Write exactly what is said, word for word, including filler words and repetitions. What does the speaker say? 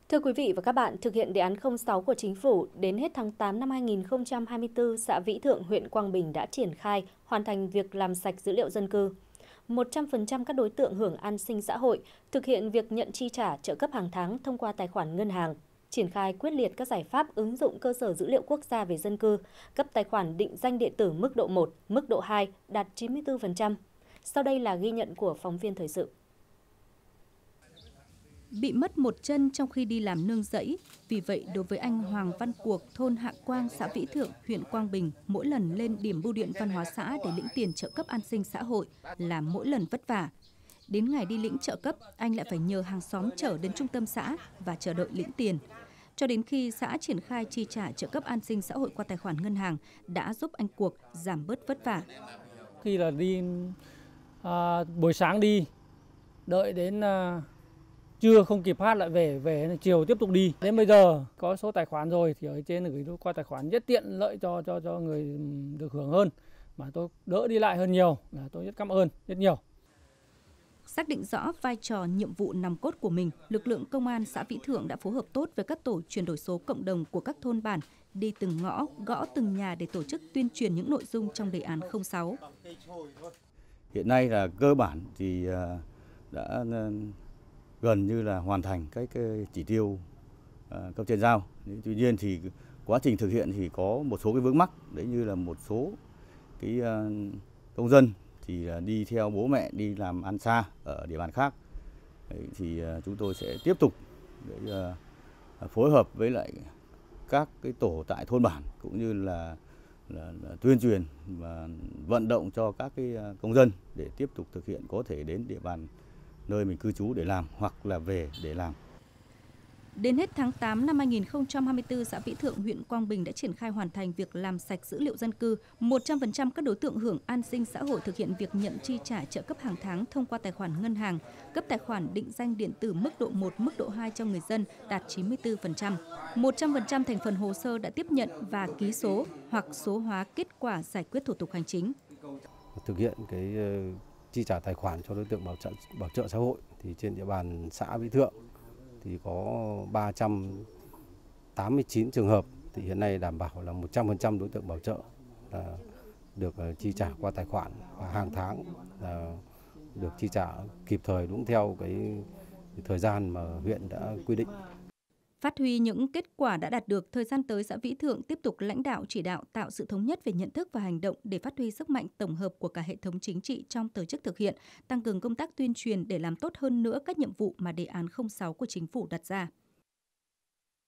Thưa quý vị và các bạn, thực hiện đề án không sáu của Chính phủ, đến hết tháng tám năm hai nghìn không trăm hai mươi tư, xã Vĩ Thượng, huyện Quang Bình đã triển khai hoàn thành việc làm sạch dữ liệu dân cư. một trăm phần trăm các đối tượng hưởng an sinh xã hội thực hiện việc nhận chi trả trợ cấp hàng tháng thông qua tài khoản ngân hàng, triển khai quyết liệt các giải pháp ứng dụng cơ sở dữ liệu quốc gia về dân cư, cấp tài khoản định danh điện tử mức độ một, mức độ hai đạt chín mươi tư phần trăm. Sau đây là ghi nhận của phóng viên thời sự. Bị mất một chân trong khi đi làm nương rẫy, vì vậy đối với anh Hoàng Văn Cuộc, thôn Hạ Quang, xã Vĩ Thượng, huyện Quang Bình, mỗi lần lên điểm bưu điện văn hóa xã để lĩnh tiền trợ cấp an sinh xã hội là mỗi lần vất vả. Đến ngày đi lĩnh trợ cấp, anh lại phải nhờ hàng xóm chở đến trung tâm xã và chờ đợi lĩnh tiền. Cho đến khi xã triển khai chi trả trợ cấp an sinh xã hội qua tài khoản ngân hàng đã giúp anh Cuộc giảm bớt vất vả. Khi là đi à, buổi sáng đi, đợi đến à, trưa không kịp hát lại về, về chiều tiếp tục đi. Đến bây giờ có số tài khoản rồi thì ở trên gửi qua tài khoản rất tiện lợi cho cho cho người được hưởng hơn, mà tôi đỡ đi lại hơn nhiều, là tôi rất cảm ơn rất nhiều. Xác định rõ vai trò nhiệm vụ nòng cốt của mình, lực lượng công an xã Vĩ Thượng đã phối hợp tốt với các tổ chuyển đổi số cộng đồng của các thôn bản, đi từng ngõ, gõ từng nhà để tổ chức tuyên truyền những nội dung trong đề án không sáu. Hiện nay là cơ bản thì đã gần như là hoàn thành các chỉ tiêu cấp trên giao. Tuy nhiên thì quá trình thực hiện thì có một số cái vướng mắc, đấy như là một số cái công dân thì đi theo bố mẹ đi làm ăn xa ở địa bàn khác. Đấy, thì chúng tôi sẽ tiếp tục để phối hợp với lại các cái tổ tại thôn bản cũng như là, là, là tuyên truyền và vận động cho các cái công dân để tiếp tục thực hiện, có thể đến địa bàn nơi mình cư trú để làm hoặc là về để làm. Đến hết tháng tám năm hai nghìn không trăm hai mươi tư, xã Vĩ Thượng, huyện Quang Bình đã triển khai hoàn thành việc làm sạch dữ liệu dân cư. một trăm phần trăm các đối tượng hưởng an sinh xã hội thực hiện việc nhận chi trả trợ cấp hàng tháng thông qua tài khoản ngân hàng, cấp tài khoản định danh điện tử mức độ một, mức độ hai cho người dân đạt chín mươi tư phần trăm. một trăm phần trăm thành phần hồ sơ đã tiếp nhận và ký số hoặc số hóa kết quả giải quyết thủ tục hành chính. Thực hiện cái chi trả tài khoản cho đối tượng bảo trợ bảo trợ xã hội thì trên địa bàn xã Vĩ Thượng thì có ba trăm tám mươi chín trường hợp, thì hiện nay đảm bảo là một trăm phần trăm đối tượng bảo trợ là được chi trả qua tài khoản và hàng tháng là được chi trả kịp thời đúng theo cái thời gian mà huyện đã quy định. Phát huy những kết quả đã đạt được, thời gian tới xã Vĩ Thượng tiếp tục lãnh đạo chỉ đạo tạo sự thống nhất về nhận thức và hành động để phát huy sức mạnh tổng hợp của cả hệ thống chính trị trong tổ chức thực hiện, tăng cường công tác tuyên truyền để làm tốt hơn nữa các nhiệm vụ mà đề án không sáu của Chính phủ đặt ra.